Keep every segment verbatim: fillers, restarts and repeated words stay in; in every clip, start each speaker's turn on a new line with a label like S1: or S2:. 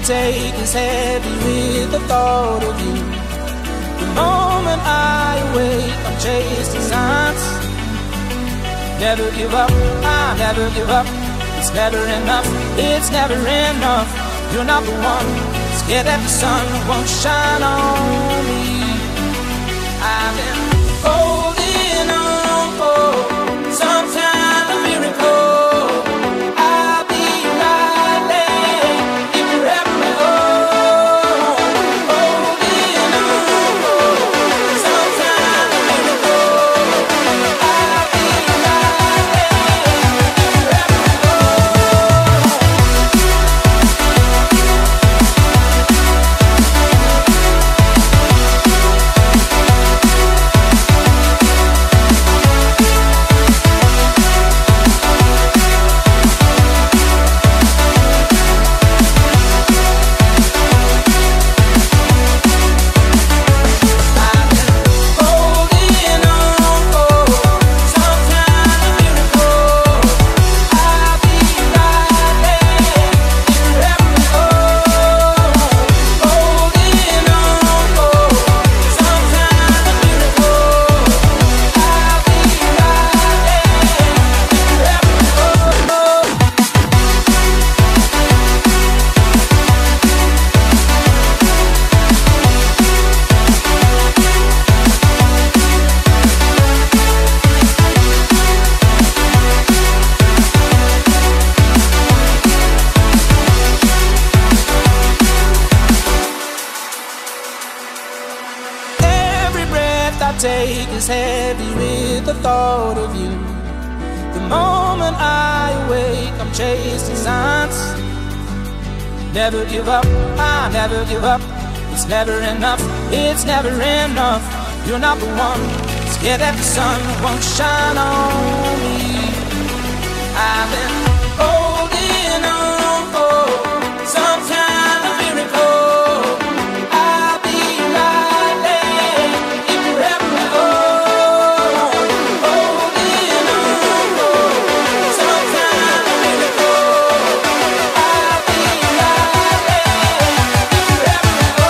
S1: take is heavy with the thought of you. The moment I awake, I'm chasing signs. Never give up, I never give up. It's never enough, it's never enough. You're not the one, scared that the sun won't shine on me. I've been holding on for some kind of miracle. I'll be right there if you let me go. Holding on for some kind of miracle. I'll be right there if you let me go. Take is heavy with the thought of you. The moment I awake, I'm chasing signs. Never give up, I never give up. It's never enough, it's never enough. You're not the one, scared that the sun won't shine on me. I've been holding on for some kind of miracle. I'll be right there if you let me go. Holding on for some kind of miracle. I'll be right there if you let me go.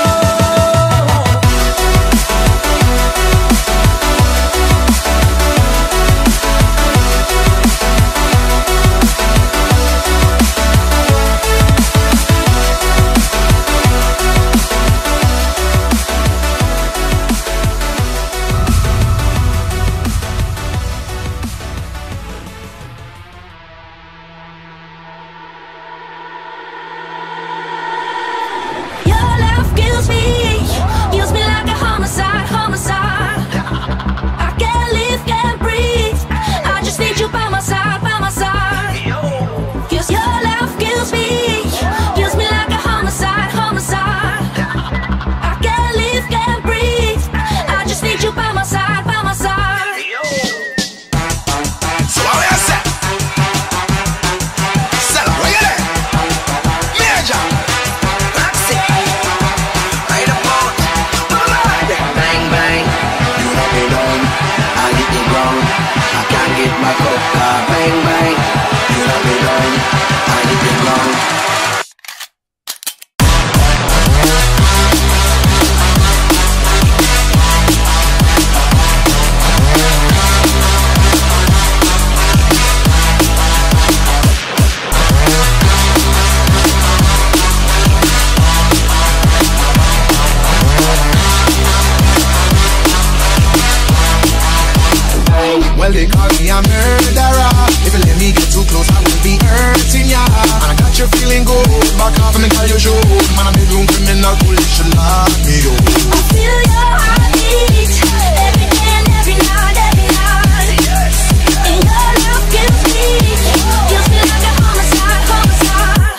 S2: Well, they call me a murderer. If you let me get too close, I will be hurting ya. And I got you feeling good. Back off and call you show. Man, I'm a room criminal, police should lock me up.
S3: I feel your heartbeat every day and every night, every night. And your love kills me, kills me like a homicide, homicide.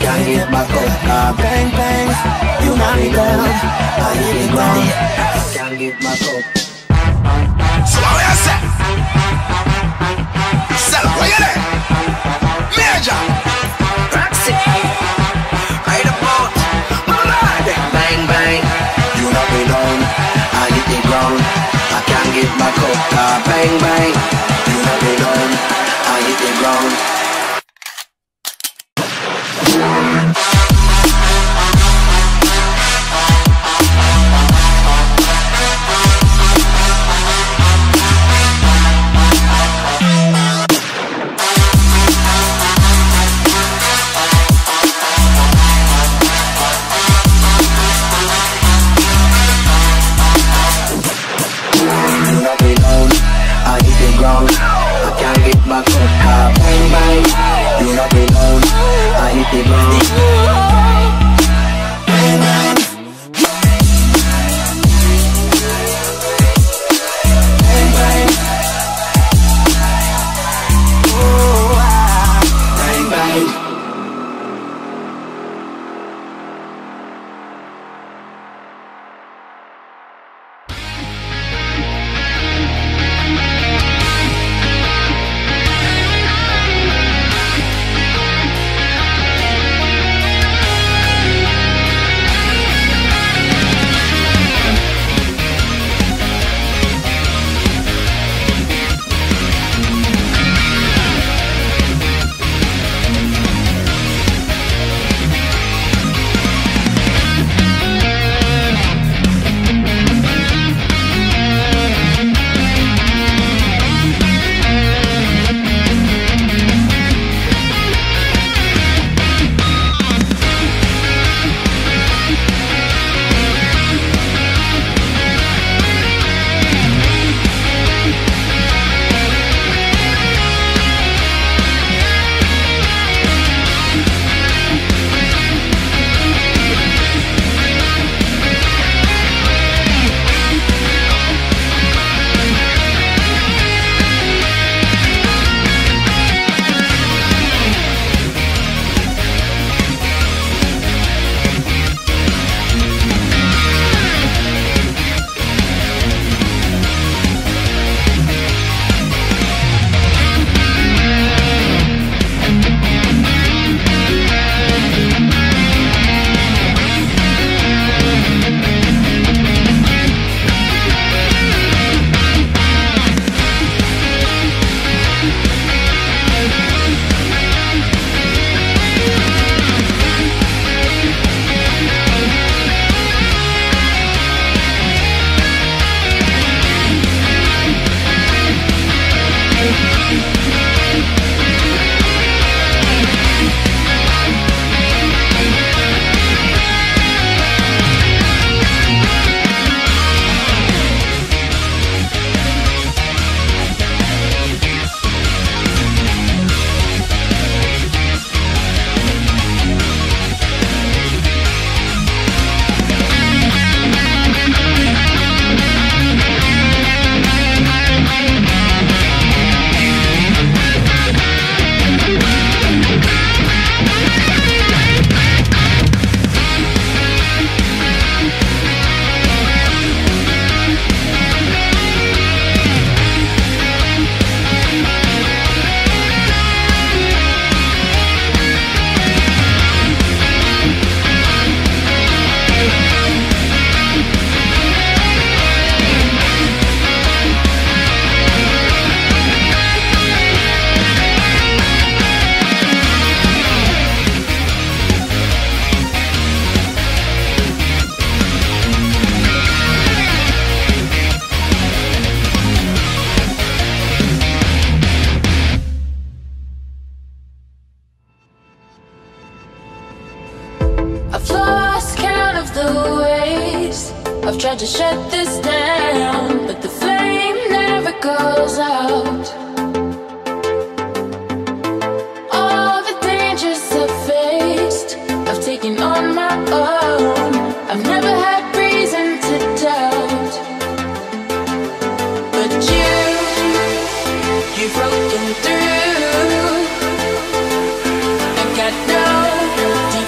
S4: can't get back up. Ah, bang bang, you knock me down. I hit the ground, I can't get back up.
S2: So what you say? Sell, where you there? Major
S4: Roxy, right about, my lord. Bang bang, you knock me down. I hit the ground, I can't get back up. Ah, bang bang, you knock me down. I hit the ground. I can't get back up, ah, bang bang. You knock me down, I hit the ground. Bang bang, bang bang. Oh, ah, bang bang.
S3: I've tried to shut this down, but the flame never goes out. All the dangers I've faced, I've taken on my own. I've never had reason to doubt, but you, you've broken through. I got no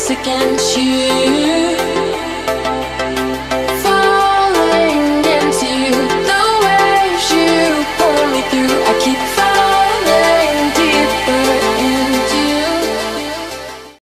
S3: against you.